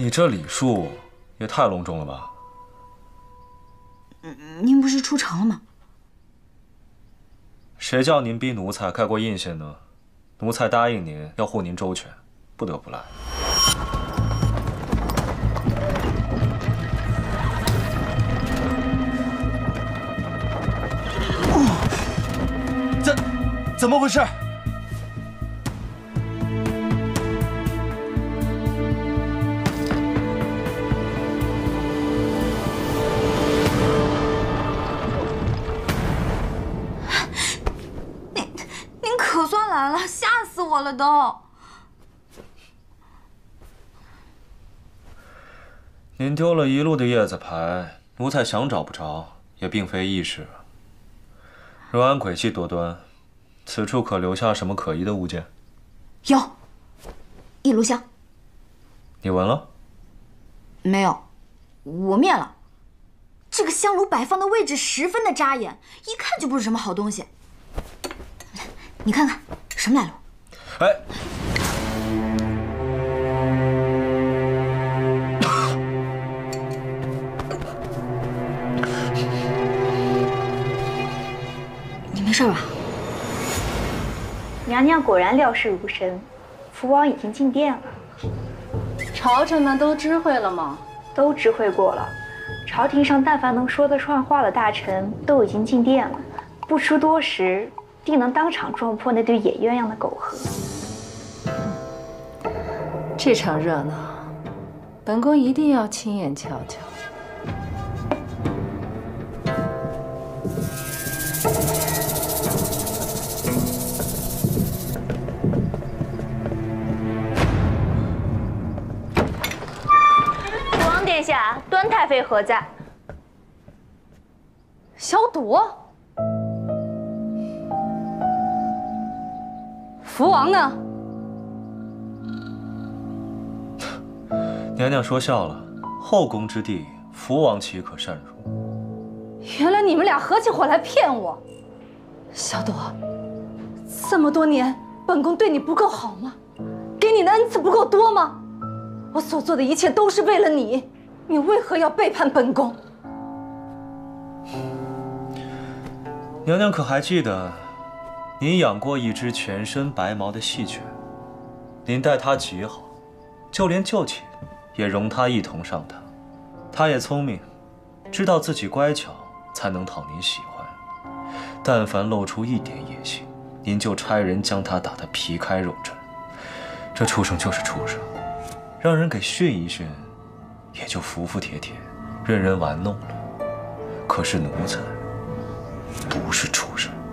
你这礼数也太隆重了吧？ 您不是出城了吗？ 谁叫您逼奴才盖过印线呢？奴才答应您要护您周全，不得不来。 怎么回事？ 您可算来了，吓死我了都！ 您丢了一路的叶子牌，奴才想找不着，也并非易事。若安诡计多端，此处可留下什么可疑的物件？ 有，一炉香。 你闻了？ 没有，我灭了。这个香炉摆放的位置十分的扎眼，一看就不是什么好东西。你看看，什么来路？ 哎， 你没事吧？ 娘娘果然料事如神，福王已经进殿了。 朝臣们都知会了吗？ 都知会过了。朝廷上但凡能说得上话的大臣都已经进殿了，不出多时，定能当场撞破那对野鸳鸯的苟合。 这场热闹，本宫一定要亲眼瞧瞧。 父王殿下，端太妃何在？ 小朵，福王呢？ 娘娘说笑了，后宫之地，福王岂可擅入？ 原来你们俩合起伙来骗我。小朵，这么多年，本宫对你不够好吗？给你的恩赐不够多吗？我所做的一切都是为了你，你为何要背叛本宫？ 娘娘可还记得，您养过一只全身白毛的细犬，您待它极好，就连就寝也容它一同上榻。它也聪明，知道自己乖巧才能讨您喜欢。但凡露出一点野性，您就差人将它打得皮开肉绽。这畜生就是畜生，让人给训一训，也就服服帖帖，任人玩弄了。可是奴才不是畜生。